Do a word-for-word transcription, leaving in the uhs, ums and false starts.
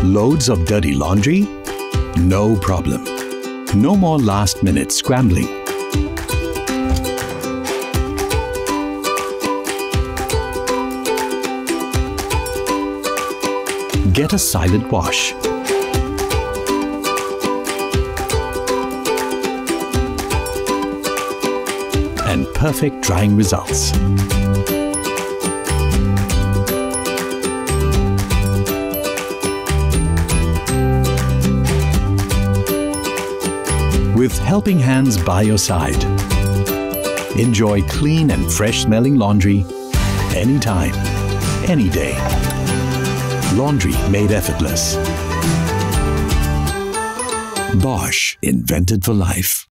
Loads of dirty laundry? No problem. No more last-minute scrambling. Get a silent wash. And perfect drying results. With helping hands by your side, enjoy clean and fresh-smelling laundry anytime, any day. Laundry made effortless. Bosch, invented for life.